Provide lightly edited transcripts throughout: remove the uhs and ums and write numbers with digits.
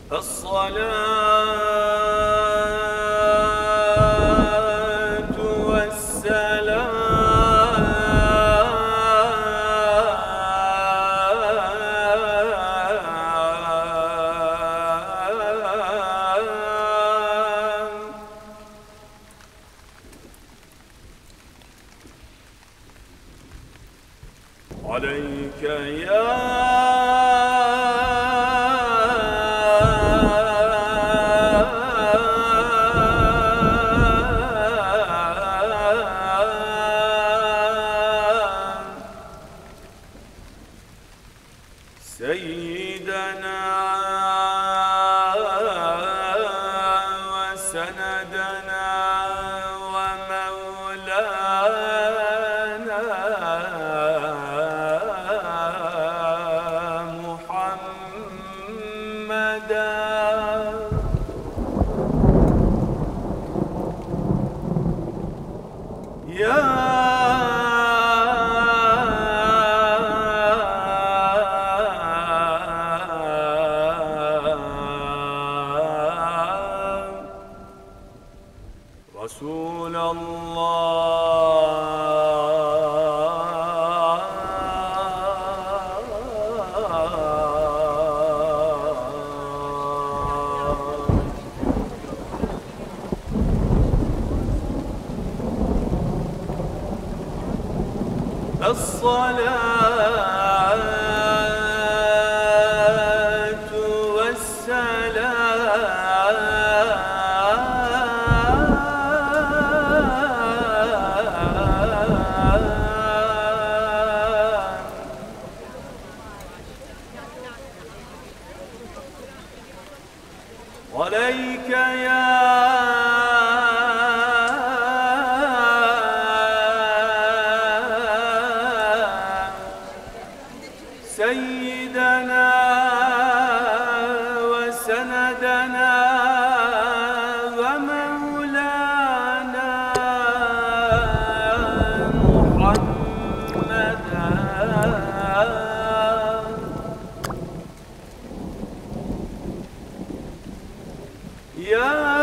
الصلاة والسلام عليك يا سيدنا وسندنا ومولانا محمدا يا رسول الله الصلاة والسلام عليك يا سيدنا وسندنا ومولانا محمدا يا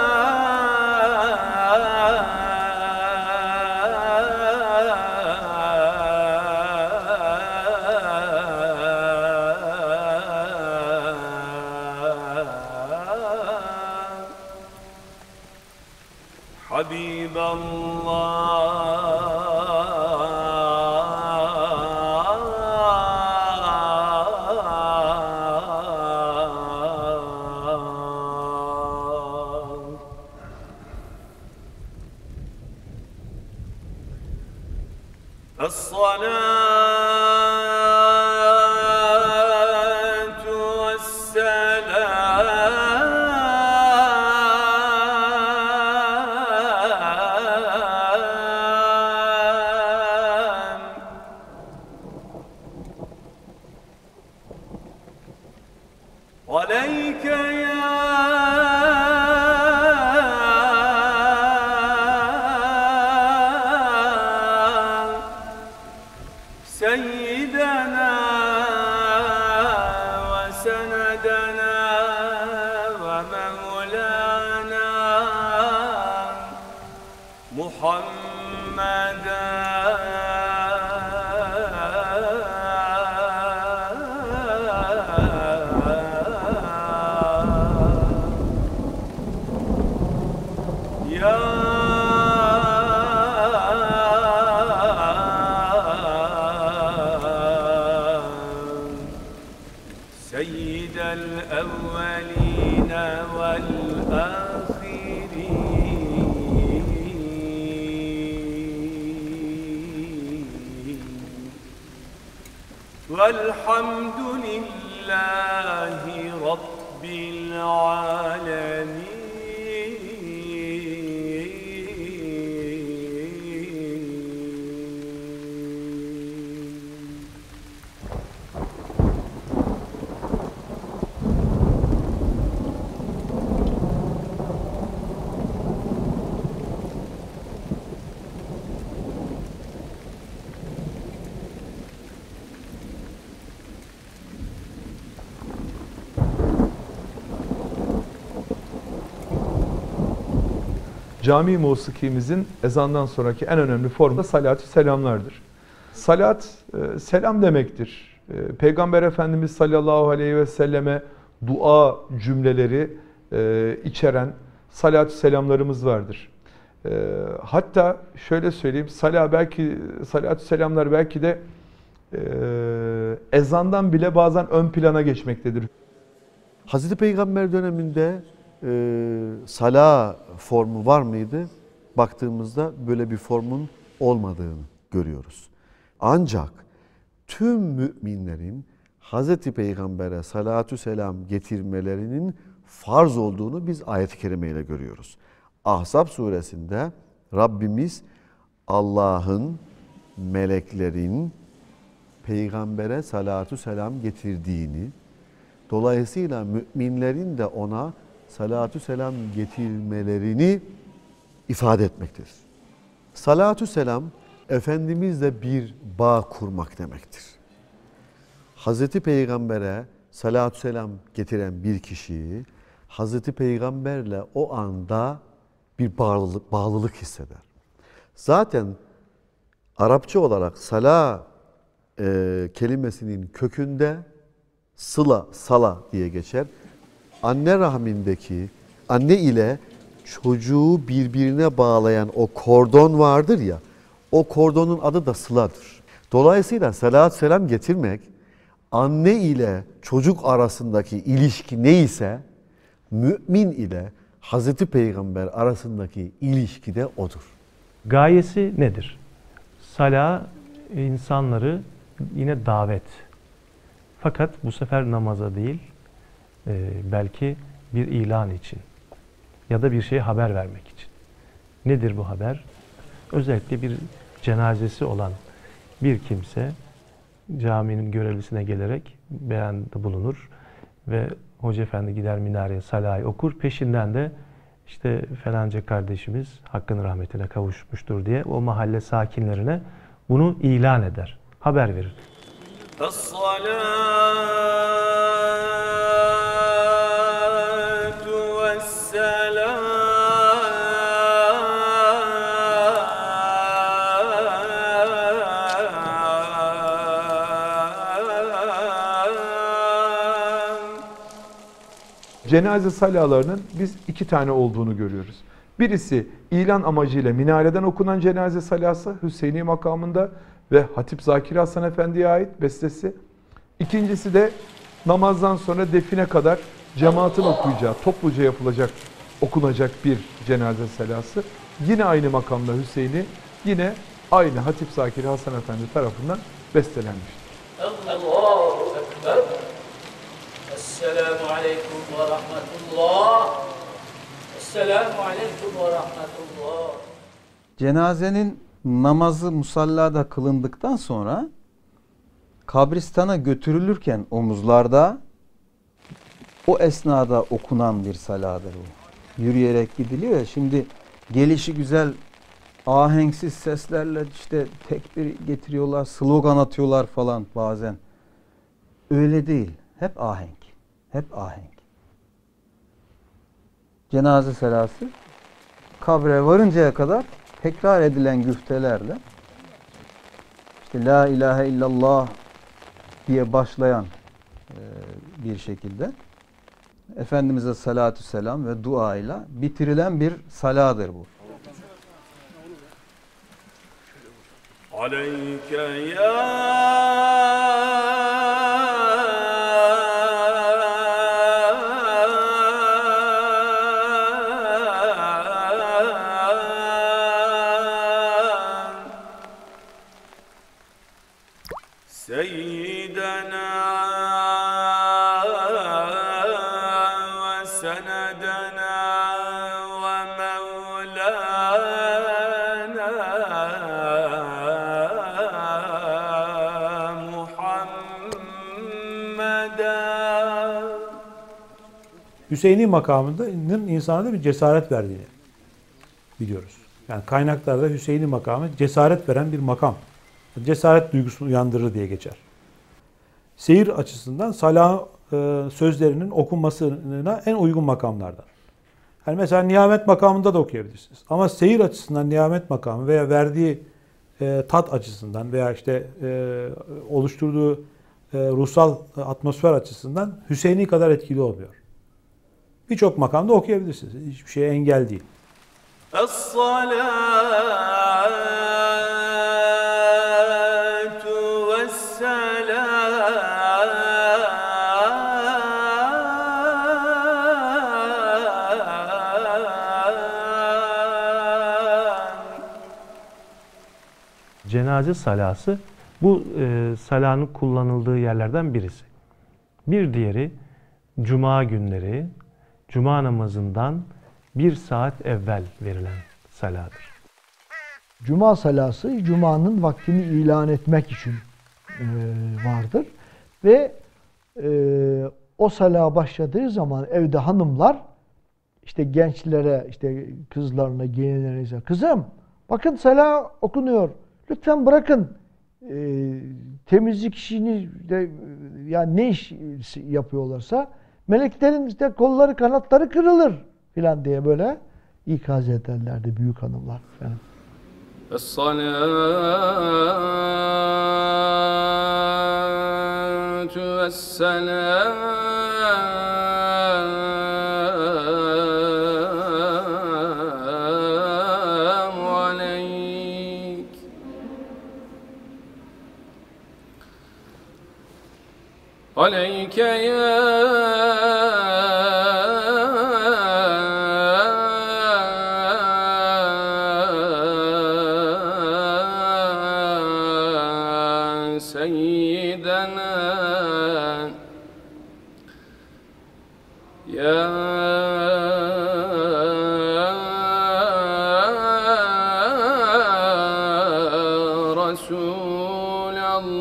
حبيب الله الصلاة والسلام عليك يا سيدنا وسندنا ومولانا محمدا يا سيد الأولين والآخرين والحمد لله رب العالمين. Cami musikimizin ezandan sonraki en önemli formu da salatü selamlardır. Salat, selam demektir. Peygamber Efendimiz sallallahu aleyhi ve selleme dua cümleleri içeren salatü selamlarımız vardır. Hatta şöyle söyleyeyim, salatü selamlar belki de ezandan bile bazen ön plana geçmektedir. Hazreti Peygamber döneminde sala formu var mıydı? Baktığımızda böyle bir formun olmadığını görüyoruz. Ancak tüm müminlerin Hazreti Peygamber'e salatü selam getirmelerinin farz olduğunu biz ayet-i kerimeyle görüyoruz. Ahzab suresinde Rabbimiz Allah'ın, meleklerin Peygamber'e salatü selam getirdiğini, dolayısıyla müminlerin de ona salatü selam getirmelerini ifade etmektir. Salatü selam, Efendimizle bir bağ kurmak demektir. Hazreti Peygamber'e salatü selam getiren bir kişiyi, Hazreti Peygamber'le o anda bir bağlılık hisseder. Zaten Arapça olarak sala kelimesinin kökünde sıla, sala diye geçer. Anne rahmindeki, anne ile çocuğu birbirine bağlayan o kordon vardır ya, o kordonun adı da sıladır. Dolayısıyla salatü selam getirmek, anne ile çocuk arasındaki ilişki neyse, mümin ile Hazreti Peygamber arasındaki ilişki de odur. Gayesi nedir? Sala insanları yine davet. Fakat bu sefer namaza değil, belki bir ilan için ya da bir şeye haber vermek için. Nedir bu haber? Özellikle bir cenazesi olan bir kimse caminin görevlisine gelerek beyanda bulunur ve Hoca Efendi gider minareye salayı okur. Peşinden de işte falanca kardeşimiz hakkın rahmetine kavuşmuştur diye o mahalle sakinlerine bunu ilan eder, haber verir. Cenaze salalarının biz iki tane olduğunu görüyoruz. Birisi ilan amacıyla minareden okunan cenaze salası Hüseyni makamında ve Hatip Zakir Hasan Efendi'ye ait bestesi. İkincisi de namazdan sonra define kadar cemaatin okuyacağı, topluca okunacak bir cenaze salası. Yine aynı makamda Hüseyni, yine aynı Hatip Zakir Hasan Efendi tarafından bestelenmiştir. Allahu Ekber. Esselamu Aleyküm ve Rahmetullah. Esselamu Aleyküm ve Rahmetullah. Cenazenin namazı musallada kılındıktan sonra kabristana götürülürken omuzlarda o esnada okunan bir saladır bu. Yürüyerek gidiliyor ya, şimdi gelişi güzel ahenksiz seslerle işte tekbir getiriyorlar, slogan atıyorlar falan bazen. Öyle değil. Hep ahenk. Hep ahenk. Cenaze selası kabre varıncaya kadar tekrar edilen güftelerle işte La ilahe illallah diye başlayan bir şekilde Efendimiz'e salatü selam ve duayla bitirilen bir saladır bu. Aleyke ya Seyyidena ve senedena ve mevlana Muhammeden. Hüseyni makamının insana da bir cesaret verdiğini biliyoruz. Yani kaynaklarda Hüseyni makamı cesaret veren bir makam. Cesaret duygusunu uyandırır diye geçer. Seyir açısından salah sözlerinin okunmasına en uygun makamlardan. Yani mesela nihamet makamında da okuyabilirsiniz. Ama seyir açısından nihamet makamı veya verdiği tat açısından veya işte oluşturduğu ruhsal atmosfer açısından Hüseyin'i kadar etkili olmuyor. Birçok makamda okuyabilirsiniz. Hiçbir şeye engel değil. Cenaze salası bu salanın kullanıldığı yerlerden birisi. Bir diğeri cuma günleri, cuma namazından 1 saat evvel verilen saladır. Cuma salası Cuma'nın vaktini ilan etmek için vardır. Ve o sala başladığı zaman evde hanımlar işte gençlere, işte kızlarına, gelinlerine, kızım bakın sala okunuyor. Lütfen bırakın temizlik işini de, yani ne iş yapıyorlarsa meleklerin işte kolları kanatları kırılır filan diye böyle ikaz ederlerdi büyük hanımlar efendim. Es-salatu vesselamu aleyk. Aleyke ya سيدنا يا رسول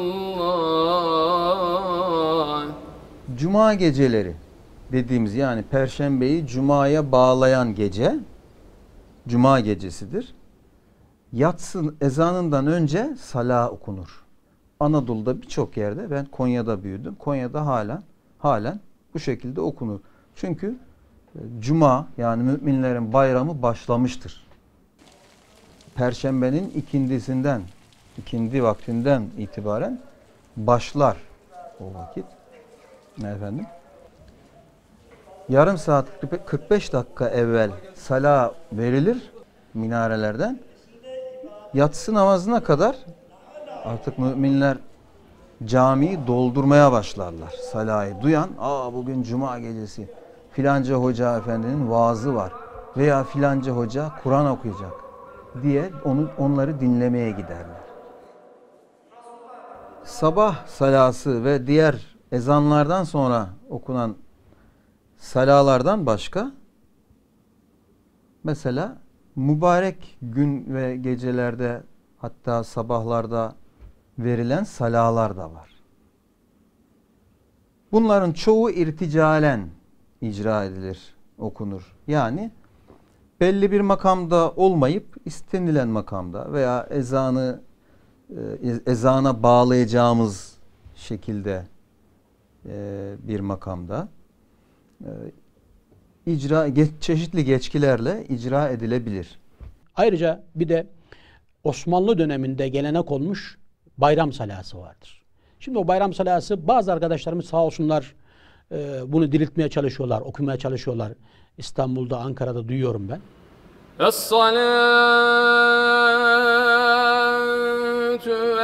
الله. Cuma geceleri dediğimiz, yani Perşembeyi Cuma'ya bağlayan gece Cuma gecesidir. Yatsı ezanından önce sala okunur. Anadolu'da birçok yerde, ben Konya'da büyüdüm. Konya'da halen bu şekilde okunur. Çünkü Cuma, yani müminlerin bayramı başlamıştır. Perşembenin ikindi vaktinden itibaren başlar o vakit. Efendim? Yarım saat 45 dakika evvel sala verilir minarelerden. Yatsı namazına kadar artık müminler camiyi doldurmaya başlarlar. Salayı duyan, bugün Cuma gecesi filanca hoca efendinin vaazı var veya filanca hoca Kur'an okuyacak diye onları dinlemeye giderler. Sabah salası ve diğer ezanlardan sonra okunan salalardan başka, mesela mübarek gün ve gecelerde, hatta sabahlarda verilen salalar da var. Bunların çoğu irticalen icra edilir, okunur. Yani belli bir makamda olmayıp istenilen makamda veya ezana bağlayacağımız şekilde bir makamda çeşitli geçkilerle icra edilebilir. Ayrıca bir de Osmanlı döneminde gelenek olmuş bayram salası vardır. Şimdi o bayram salası, bazı arkadaşlarımız sağ olsunlar bunu diriltmeye çalışıyorlar, okumaya çalışıyorlar. İstanbul'da, Ankara'da duyuyorum ben. Es-salatu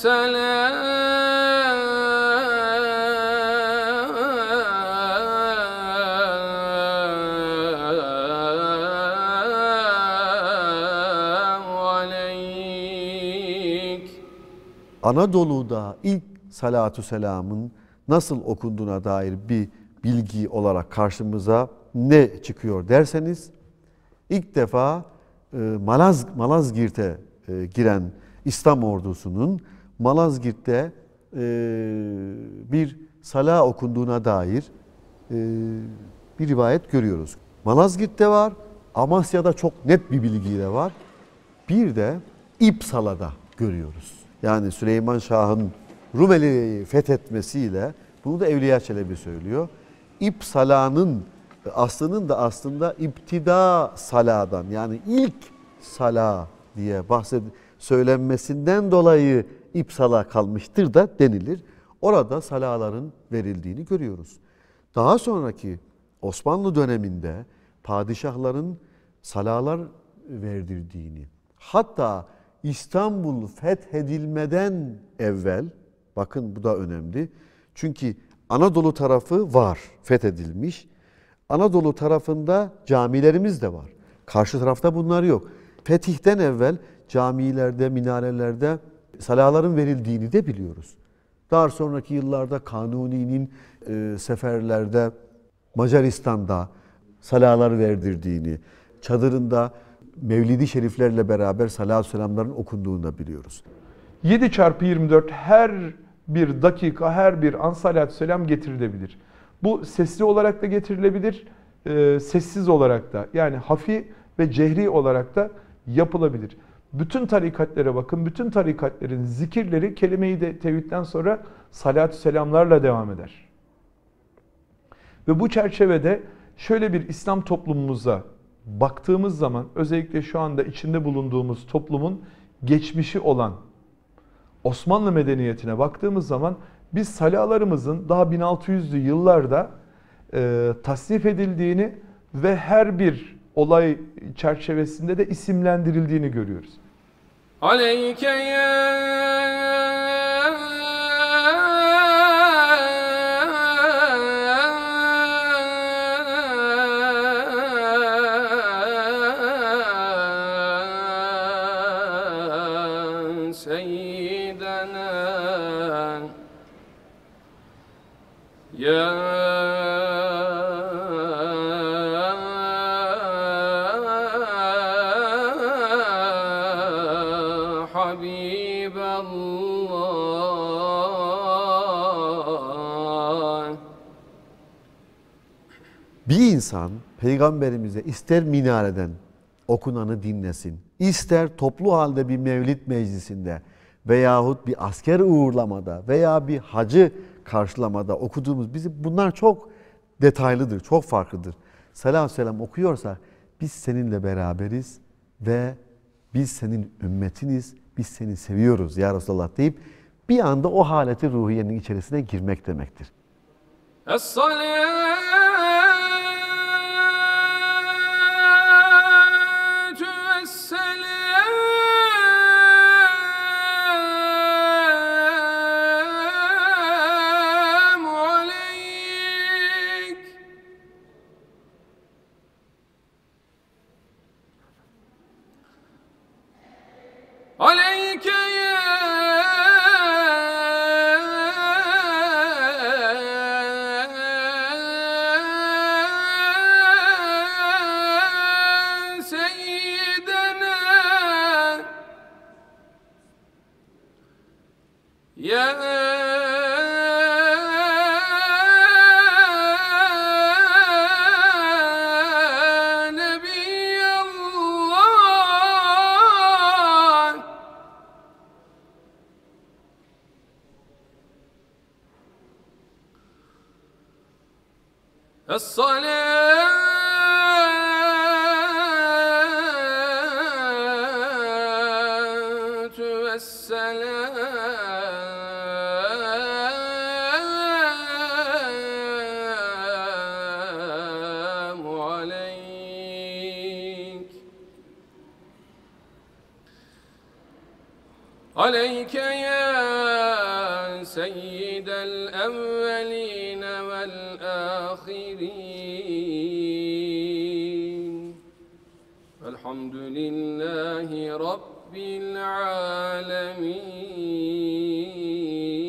vesselamu aleyk. Anadolu'da ilk salatu selamın nasıl okunduğuna dair bir bilgi olarak karşımıza ne çıkıyor derseniz, ilk defa Malazgirt'e giren İslam ordusunun Malazgirt'te bir sala okunduğuna dair bir rivayet görüyoruz. Malazgirt'te var, Amasya'da çok net bir bilgiyle var. Bir de İpsala'da görüyoruz. Yani Süleyman Şah'ın Rumeli'yi fethetmesiyle, bunu da Evliya Çelebi söylüyor, İpsala'nın Aslının da aslında iptida saladan, yani ilk sala diye söylenmesinden dolayı ipsala kalmıştır da denilir. Orada salaların verildiğini görüyoruz. Daha sonraki Osmanlı döneminde padişahların salalar verdirdiğini, hatta İstanbul fethedilmeden evvel, bakın bu da önemli. Çünkü Anadolu tarafı var, fethedilmiş. Anadolu tarafında camilerimiz de var. Karşı tarafta bunlar yok. Fetihten evvel camilerde, minarelerde salaların verildiğini de biliyoruz. Daha sonraki yıllarda Kanuni'nin seferlerde Macaristan'da salalar verdirdiğini, çadırında Mevlid-i Şeriflerle beraber salatü selamların okunduğunu da biliyoruz. 7x24 her bir dakika, her bir an salatü selam getirilebilir. Bu sesli olarak da getirilebilir, sessiz olarak da, yani hafi ve cehri olarak da yapılabilir. Bütün tarikatlere bakın, bütün tarikatlerin zikirleri kelime-i tevhidden sonra salatü selamlarla devam eder. Ve bu çerçevede şöyle bir İslam toplumumuza baktığımız zaman, özellikle şu anda içinde bulunduğumuz toplumun geçmişi olan Osmanlı medeniyetine baktığımız zaman biz salalarımızın daha 1600'lü yıllarda tasnif edildiğini ve her bir olay çerçevesinde de isimlendirildiğini görüyoruz. Aleyke ya seyyidena ya Habiballah. Bir insan Peygamberimize ister minareden okunanı dinlesin, ister toplu halde bir mevlid meclisinde veyahut bir asker uğurlamada veya bir hacı karşılamada okuduğumuz, bunlar çok detaylıdır, çok farklıdır. Salatü selam okuyorsa biz seninle beraberiz ve biz senin ümmetiniz, biz seni seviyoruz ya Resulallah deyip bir anda o haleti ruhiyenin içerisine girmek demektir. Aleyke ya seyyidena ya Es-salatu vesselamu aleyk. Aleyke ya seyyidel evveline vel ahirin. Elhamdülillahi Rabbil alemin.